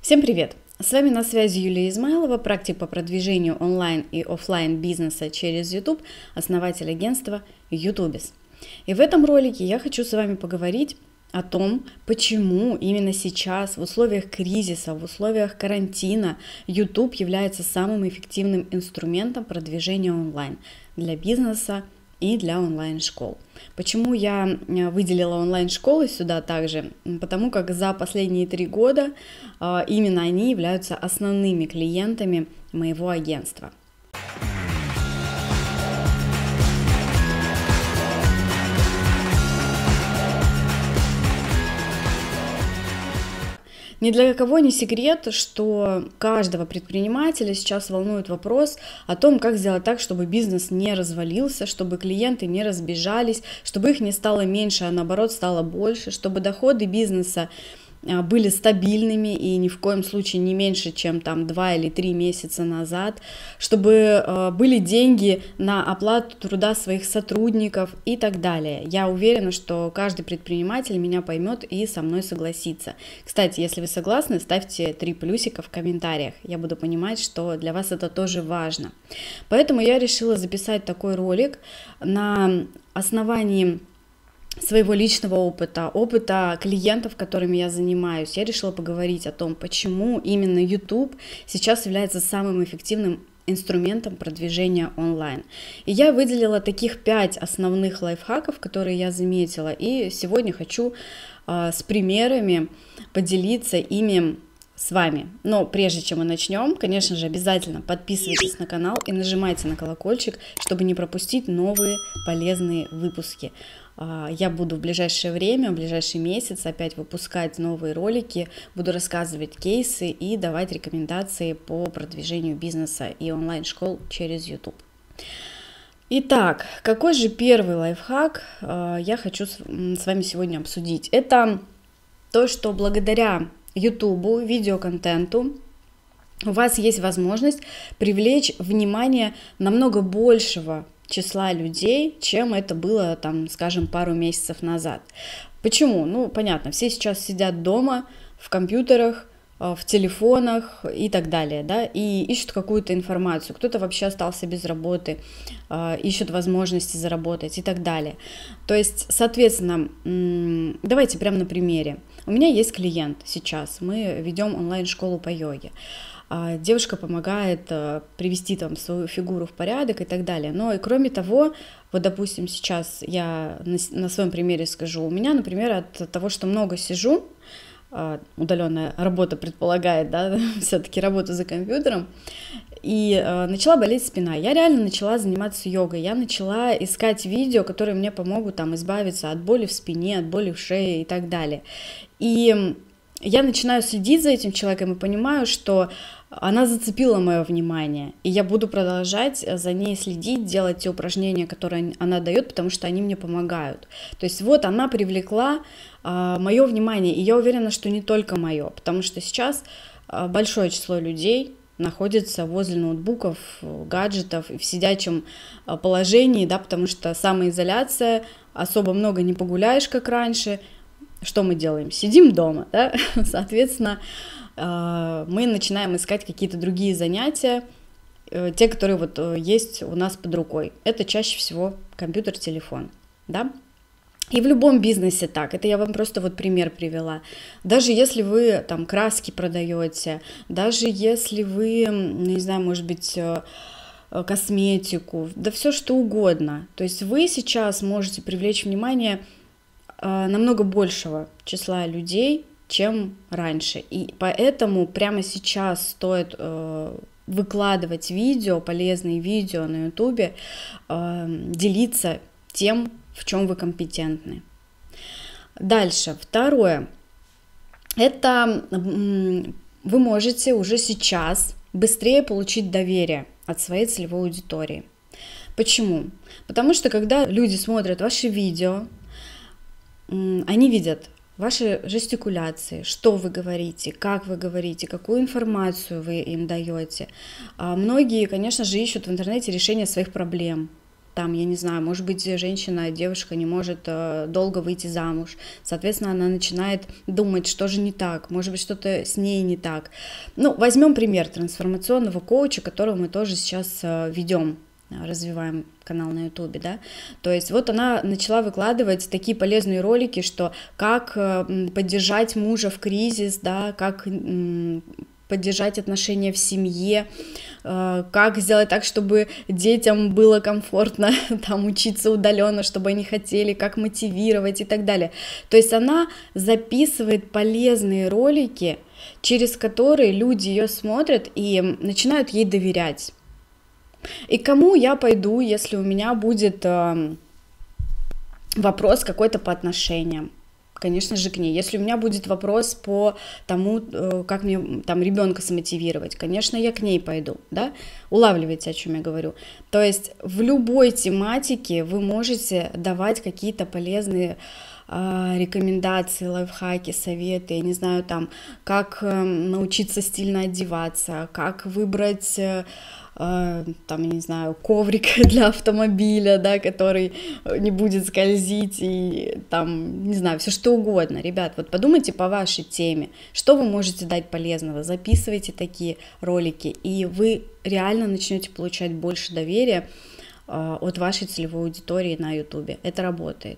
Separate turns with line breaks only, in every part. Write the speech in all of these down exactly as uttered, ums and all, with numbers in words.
Всем привет! С вами на связи Юлия Измайлова, практик по продвижению онлайн и офлайн бизнеса через YouTube, основатель агентства Ютубис. И в этом ролике я хочу с вами поговорить о том, почему именно сейчас, в условиях кризиса, в условиях карантина, YouTube является самым эффективным инструментом продвижения онлайн для бизнеса и для онлайн-школ. Почему я выделила онлайн-школы сюда также? Потому как за последние три года именно они являются основными клиентами моего агентства. Ни для кого не секрет, что каждого предпринимателя сейчас волнует вопрос о том, как сделать так, чтобы бизнес не развалился, чтобы клиенты не разбежались, чтобы их не стало меньше, а наоборот стало больше, чтобы доходы бизнеса были стабильными и ни в коем случае не меньше, чем там два или три месяца назад, чтобы были деньги на оплату труда своих сотрудников и так далее. Я уверена, что каждый предприниматель меня поймет и со мной согласится. Кстати, если вы согласны, ставьте три плюсика в комментариях. Я буду понимать, что для вас это тоже важно. Поэтому я решила записать такой ролик на основании своего личного опыта, опыта клиентов, которыми я занимаюсь. Я решила поговорить о том, почему именно YouTube сейчас является самым эффективным инструментом продвижения онлайн. И я выделила таких пять основных лайфхаков, которые я заметила, и сегодня хочу э, с примерами поделиться ими с вами. Но прежде чем мы начнем, конечно же, обязательно подписывайтесь на канал и нажимайте на колокольчик, чтобы не пропустить новые полезные выпуски. Я буду в ближайшее время, в ближайший месяц опять выпускать новые ролики, буду рассказывать кейсы и давать рекомендации по продвижению бизнеса и онлайн-школ через YouTube. Итак, какой же первый лайфхак я хочу с вами сегодня обсудить? Это то, что благодаря YouTube, видеоконтенту, у вас есть возможность привлечь внимание намного большего числа людей, чем это было, там, скажем, пару месяцев назад. Почему? Ну, понятно, все сейчас сидят дома, в компьютерах, в телефонах и так далее, да, и ищут какую-то информацию. Кто-то вообще остался без работы, ищут возможности заработать и так далее. То есть, соответственно, давайте прямо на примере. У меня есть клиент сейчас, мы ведем онлайн-школу по йоге. Девушка помогает привести там свою фигуру в порядок и так далее. Но и кроме того, вот, допустим, сейчас я на, на своем примере скажу, у меня, например, от того, что много сижу, удаленная работа предполагает, да, все-таки работу за компьютером, и э, начала болеть спина. Я реально начала заниматься йогой, я начала искать видео, которые мне помогут там избавиться от боли в спине, от боли в шее и так далее. И я начинаю следить за этим человеком и понимаю, что она зацепила мое внимание, и я буду продолжать за ней следить, делать те упражнения, которые она дает, потому что они мне помогают. То есть вот она привлекла а, мое внимание, и я уверена, что не только мое, потому что сейчас а, большое число людей находится возле ноутбуков, гаджетов и в сидячем а, положении, да, потому что самоизоляция, особо много не погуляешь, как раньше. Что мы делаем? Сидим дома, да? Соответственно, мы начинаем искать какие-то другие занятия, те, которые вот есть у нас под рукой. Это чаще всего компьютер, телефон, да? И в любом бизнесе так. Это я вам просто вот пример привела. Даже если вы там краски продаете, даже если вы, не знаю, может быть, косметику, да все что угодно. То есть вы сейчас можете привлечь внимание намного большего числа людей, чем раньше. И поэтому прямо сейчас стоит э, выкладывать видео, полезные видео на YouTube, э, делиться тем, в чем вы компетентны. Дальше, второе. Это вы можете уже сейчас быстрее получить доверие от своей целевой аудитории. Почему? Потому что когда люди смотрят ваши видео, они видят ваши жестикуляции, что вы говорите, как вы говорите, какую информацию вы им даете. Многие, конечно же, ищут в интернете решение своих проблем. Там, я не знаю, может быть, женщина, девушка не может э, долго выйти замуж. Соответственно, она начинает думать, что же не так, может быть, что-то с ней не так. Ну, возьмем пример трансформационного коуча, которого мы тоже сейчас э, ведем, развиваем канал на ютубе, да, то есть вот она начала выкладывать такие полезные ролики, что как э, поддержать мужа в кризис, да, как э, поддержать отношения в семье, как сделать так, чтобы детям было комфортно там учиться удаленно, чтобы они хотели, как мотивировать и так далее. То есть она записывает полезные ролики, через которые люди ее смотрят и начинают ей доверять. И кому я пойду, если у меня будет вопрос какой-то по отношениям? Конечно же, к ней. Если у меня будет вопрос по тому, как мне там ребенка смотивировать, конечно, я к ней пойду, да? Улавливаете, о чем я говорю? То есть в любой тематике вы можете давать какие-то полезные э, рекомендации, лайфхаки, советы, я не знаю, там, как э, научиться стильно одеваться, как выбрать... Э, там, я не знаю, коврик для автомобиля, да, который не будет скользить, и там, не знаю, все что угодно. Ребят, вот подумайте по вашей теме, что вы можете дать полезного, записывайте такие ролики, и вы реально начнете получать больше доверия от вашей целевой аудитории на ютубе. Это работает.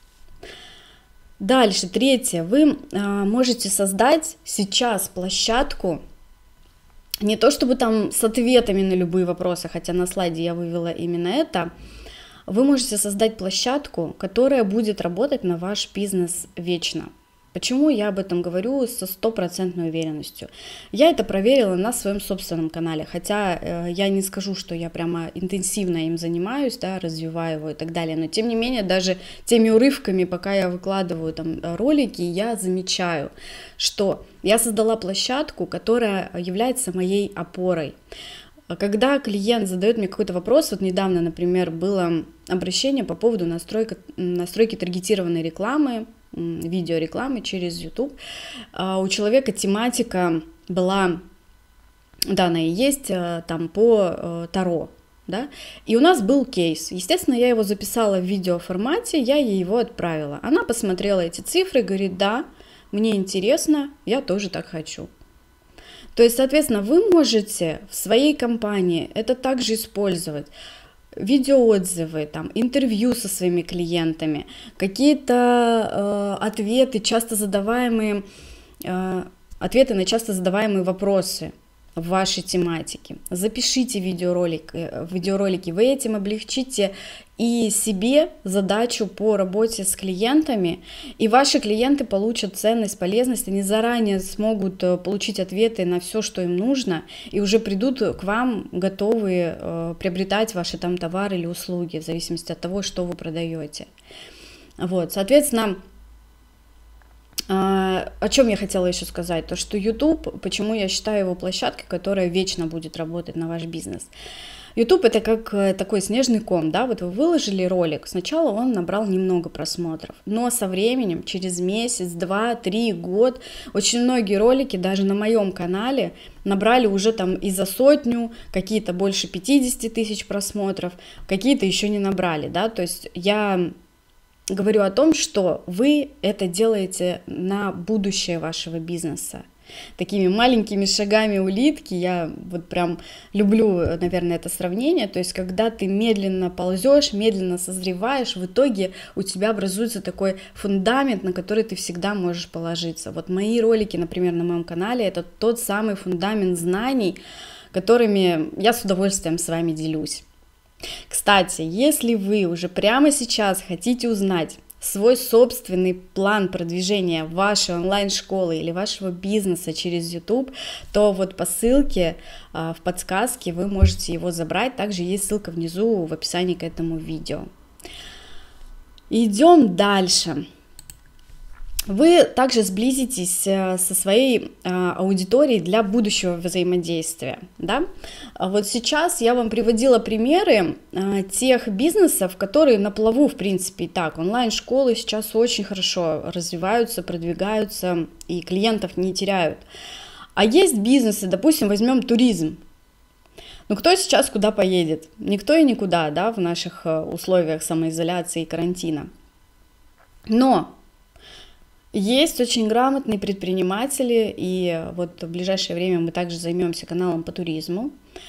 Дальше, третье, вы можете создать сейчас площадку, не то чтобы там с ответами на любые вопросы, хотя на слайде я вывела именно это, вы можете создать площадку, которая будет работать на ваш бизнес вечно. Почему я об этом говорю со стопроцентной уверенностью? Я это проверила на своем собственном канале, хотя э, я не скажу, что я прямо интенсивно им занимаюсь, да, развиваю его и так далее, но тем не менее даже теми урывками, пока я выкладываю там ролики, я замечаю, что я создала площадку, которая является моей опорой. Когда клиент задает мне какой-то вопрос, вот недавно, например, было обращение по поводу настройки, настройки таргетированной рекламы, видеорекламы через YouTube. У человека тематика была, да, она и есть, там по Таро, да, и у нас был кейс. Естественно, я его записала в видеоформате, я ей его отправила. Она посмотрела эти цифры, говорит, да, мне интересно, я тоже так хочу. То есть, соответственно, вы можете в своей компании это также использовать. Видеоотзывы, там, интервью со своими клиентами, какие-то э, ответы, часто задаваемые, э, ответы на часто задаваемые вопросы в вашей тематике. Запишите видеоролик, видеоролики, вы этим облегчите и себе задачу по работе с клиентами, и ваши клиенты получат ценность, полезность, они заранее смогут получить ответы на все, что им нужно, и уже придут к вам готовые э, приобретать ваши там товары или услуги, в зависимости от того, что вы продаете. Вот, соответственно, о чем я хотела еще сказать, то что YouTube, почему я считаю его площадкой, которая вечно будет работать на ваш бизнес. YouTube это как такой снежный ком, да, вот вы выложили ролик, сначала он набрал немного просмотров, но со временем, через месяц, два, три, год, очень многие ролики даже на моем канале набрали уже там и за сотню, какие-то больше пятьдесят тысяч просмотров, какие-то еще не набрали, да, то есть я... говорю о том, что вы это делаете на будущее вашего бизнеса. Такими маленькими шагами улитки, я вот прям люблю, наверное, это сравнение, то есть когда ты медленно ползешь, медленно созреваешь, в итоге у тебя образуется такой фундамент, на который ты всегда можешь положиться. Вот мои ролики, например, на моем канале, это тот самый фундамент знаний, которыми я с удовольствием с вами делюсь. Кстати, если вы уже прямо сейчас хотите узнать свой собственный план продвижения вашей онлайн-школы или вашего бизнеса через YouTube, то вот по ссылке в подсказке вы можете его забрать. Также есть ссылка внизу в описании к этому видео. Идем дальше. Вы также сблизитесь со своей аудиторией для будущего взаимодействия, да? Вот сейчас я вам приводила примеры тех бизнесов, которые на плаву, в принципе, и так. Онлайн-школы сейчас очень хорошо развиваются, продвигаются и клиентов не теряют. А есть бизнесы, допустим, возьмем туризм. Ну, кто сейчас куда поедет? Никто и никуда, да, в наших условиях самоизоляции и карантина. Но есть очень грамотные предприниматели, и вот в ближайшее время мы также займемся каналом по туризму,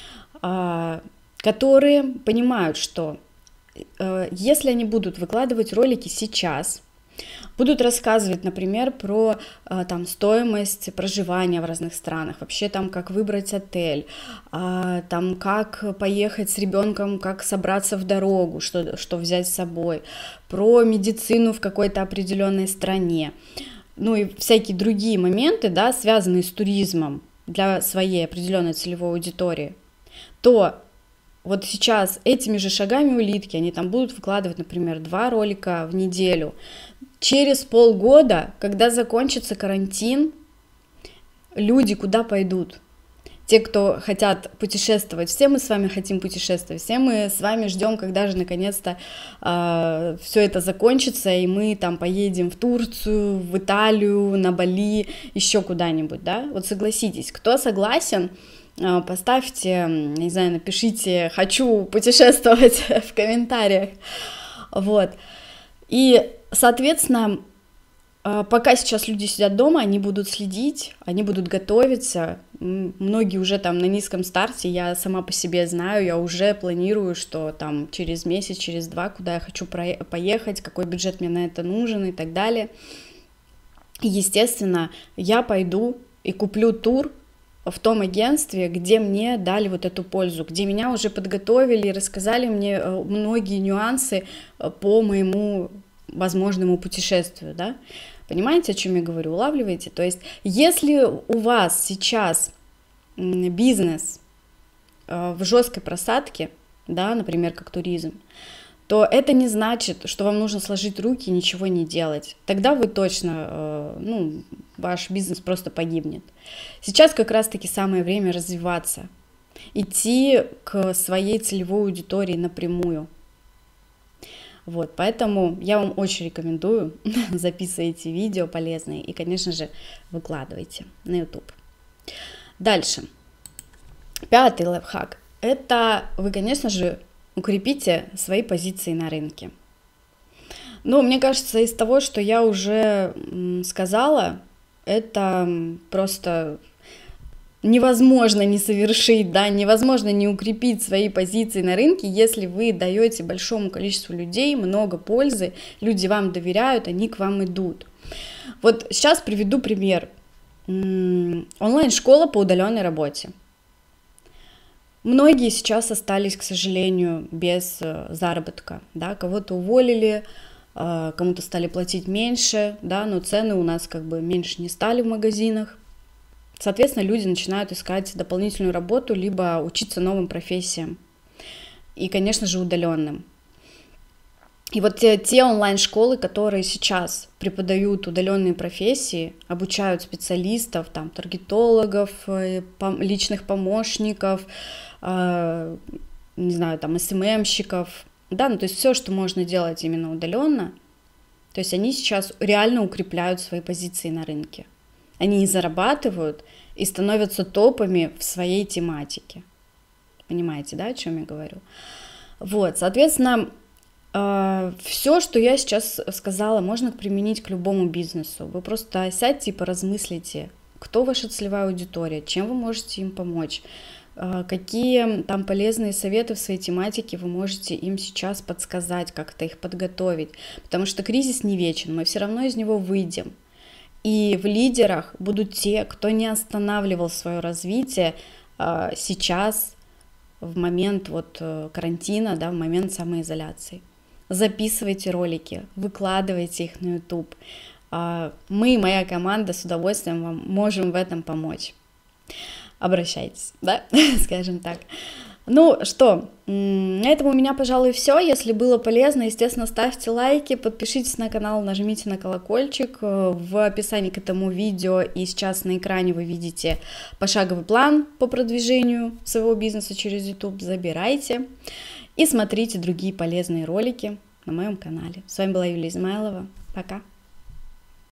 которые понимают, что если они будут выкладывать ролики сейчас, будут рассказывать, например, про там стоимость проживания в разных странах, вообще там как выбрать отель, там как поехать с ребенком, как собраться в дорогу, что, что взять с собой, про медицину в какой-то определенной стране, ну и всякие другие моменты, да, связанные с туризмом для своей определенной целевой аудитории, то вот сейчас этими же шагами улитки они там будут выкладывать, например, два ролика в неделю. Через полгода, когда закончится карантин, люди куда пойдут? Те, кто хотят путешествовать, все мы с вами хотим путешествовать, все мы с вами ждем, когда же наконец-то э, все это закончится, и мы там поедем в Турцию, в Италию, на Бали, еще куда-нибудь, да? Вот согласитесь, кто согласен, э, поставьте, не знаю, напишите «хочу путешествовать» в комментариях, вот. И, соответственно, пока сейчас люди сидят дома, они будут следить, они будут готовиться, многие уже там на низком старте, я сама по себе знаю, я уже планирую, что там через месяц, через два, куда я хочу поехать, какой бюджет мне на это нужен и так далее. И, естественно, я пойду и куплю тур в том агентстве, где мне дали вот эту пользу, где меня уже подготовили и рассказали мне многие нюансы по моему возможному путешествию, да. Понимаете, о чем я говорю? Улавливаете? То есть, если у вас сейчас бизнес в жесткой просадке, да, например, как туризм, то это не значит, что вам нужно сложить руки и ничего не делать. Тогда вы точно, ну, ваш бизнес просто погибнет. Сейчас как раз-таки самое время развиваться, идти к своей целевой аудитории напрямую. Вот, поэтому я вам очень рекомендую, записывайте видео полезные и, конечно же, выкладывайте на YouTube. Дальше. Пятый лайфхак. Это вы, конечно же, укрепите свои позиции на рынке. Ну, мне кажется, из того, что я уже сказала, это просто невозможно не совершить, да, невозможно не укрепить свои позиции на рынке, если вы даете большому количеству людей много пользы, люди вам доверяют, они к вам идут. Вот сейчас приведу пример. Онлайн-школа по удаленной работе. Многие сейчас остались, к сожалению, без заработка, да, кого-то уволили, кому-то стали платить меньше, да, но цены у нас как бы меньше не стали в магазинах. Соответственно, люди начинают искать дополнительную работу, либо учиться новым профессиям. И, конечно же, удаленным. И вот те, те онлайн-школы, которые сейчас преподают удаленные профессии, обучают специалистов, там, таргетологов, личных помощников, э, не знаю, там, эс эм эм-щиков, да, ну, то есть все, что можно делать именно удаленно, то есть они сейчас реально укрепляют свои позиции на рынке. Они и зарабатывают, и становятся топами в своей тематике. Понимаете, да, о чем я говорю? Вот, соответственно, все, что я сейчас сказала, можно применить к любому бизнесу. Вы просто сядьте и поразмыслите, кто ваша целевая аудитория, чем вы можете им помочь, какие там полезные советы в своей тематике вы можете им сейчас подсказать, как-то их подготовить. Потому что кризис не вечен, мы все равно из него выйдем. И в лидерах будут те, кто не останавливал свое развитие а, сейчас, в момент вот карантина, да, в момент самоизоляции. Записывайте ролики, выкладывайте их на YouTube. А, мы, моя команда, с удовольствием вам можем в этом помочь. Обращайтесь, да, скажем так. Ну что, на этом у меня, пожалуй, все. Если было полезно, естественно, ставьте лайки, подпишитесь на канал, нажмите на колокольчик. В описании к этому видео и сейчас на экране вы видите пошаговый план по продвижению своего бизнеса через YouTube. Забирайте и смотрите другие полезные ролики на моем канале. С вами была Юлия Измайлова. Пока!